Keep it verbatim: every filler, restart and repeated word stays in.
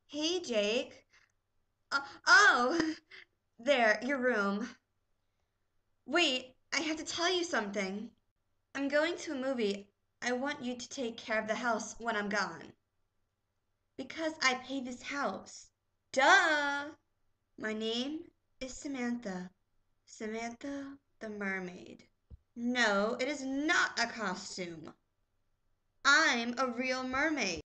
Hey, Jake. Uh, oh, there, your room. Wait, I have to tell you something. I'm going to a movie. I want you to take care of the house when I'm gone. Because I pay this house. Duh! My name is Samantha. Samantha the Mermaid. No, it is not a costume. I'm a real mermaid.